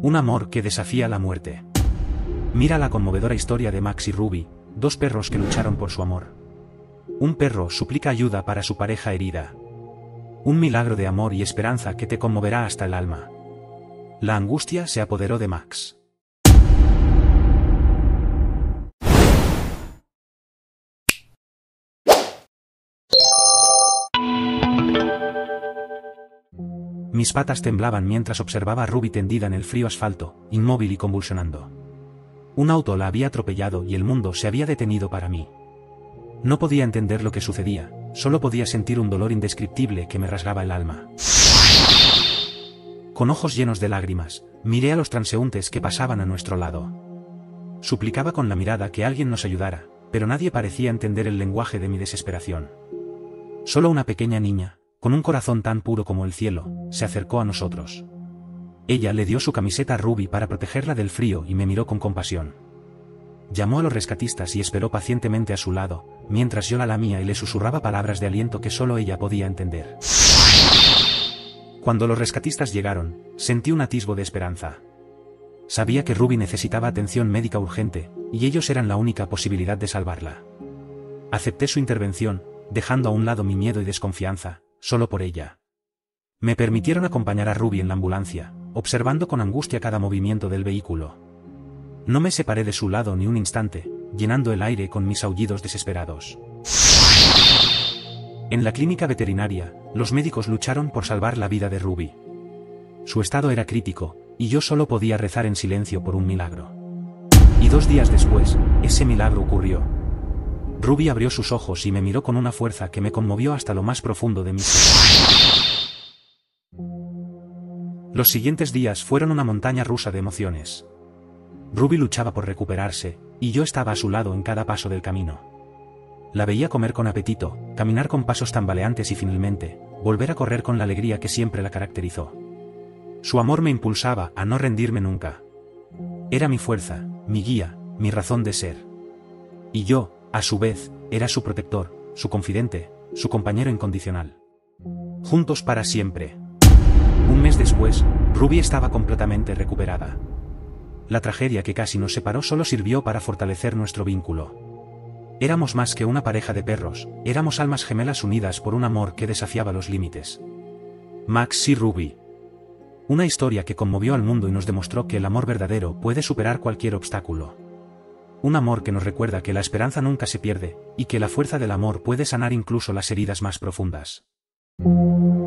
Un amor que desafía la muerte. Mira la conmovedora historia de Max y Ruby, dos perros que lucharon por su amor. Un perro suplica ayuda para su pareja herida. Un milagro de amor y esperanza que te conmoverá hasta el alma. La angustia se apoderó de Max. Mis patas temblaban mientras observaba a Ruby tendida en el frío asfalto, inmóvil y convulsionando. Un auto la había atropellado y el mundo se había detenido para mí. No podía entender lo que sucedía, solo podía sentir un dolor indescriptible que me rasgaba el alma. Con ojos llenos de lágrimas, miré a los transeúntes que pasaban a nuestro lado. Suplicaba con la mirada que alguien nos ayudara, pero nadie parecía entender el lenguaje de mi desesperación. Solo una pequeña niña, con un corazón tan puro como el cielo, se acercó a nosotros. Ella le dio su camiseta a Ruby para protegerla del frío y me miró con compasión. Llamó a los rescatistas y esperó pacientemente a su lado, mientras yo la lamía y le susurraba palabras de aliento que solo ella podía entender. Cuando los rescatistas llegaron, sentí un atisbo de esperanza. Sabía que Ruby necesitaba atención médica urgente, y ellos eran la única posibilidad de salvarla. Acepté su intervención, dejando a un lado mi miedo y desconfianza, solo por ella. Me permitieron acompañar a Ruby en la ambulancia, observando con angustia cada movimiento del vehículo. No me separé de su lado ni un instante, llenando el aire con mis aullidos desesperados. En la clínica veterinaria, los médicos lucharon por salvar la vida de Ruby. Su estado era crítico, y yo solo podía rezar en silencio por un milagro. Y 2 días después, ese milagro ocurrió. Ruby abrió sus ojos y me miró con una fuerza que me conmovió hasta lo más profundo de mi ser. Los siguientes días fueron una montaña rusa de emociones. Ruby luchaba por recuperarse, y yo estaba a su lado en cada paso del camino. La veía comer con apetito, caminar con pasos tambaleantes y finalmente, volver a correr con la alegría que siempre la caracterizó. Su amor me impulsaba a no rendirme nunca. Era mi fuerza, mi guía, mi razón de ser. Y yo, a su vez, era su protector, su confidente, su compañero incondicional. Juntos para siempre. Un mes después, Ruby estaba completamente recuperada. La tragedia que casi nos separó solo sirvió para fortalecer nuestro vínculo. Éramos más que una pareja de perros, éramos almas gemelas unidas por un amor que desafiaba los límites. Max y Ruby. Una historia que conmovió al mundo y nos demostró que el amor verdadero puede superar cualquier obstáculo. Un amor que nos recuerda que la esperanza nunca se pierde, y que la fuerza del amor puede sanar incluso las heridas más profundas.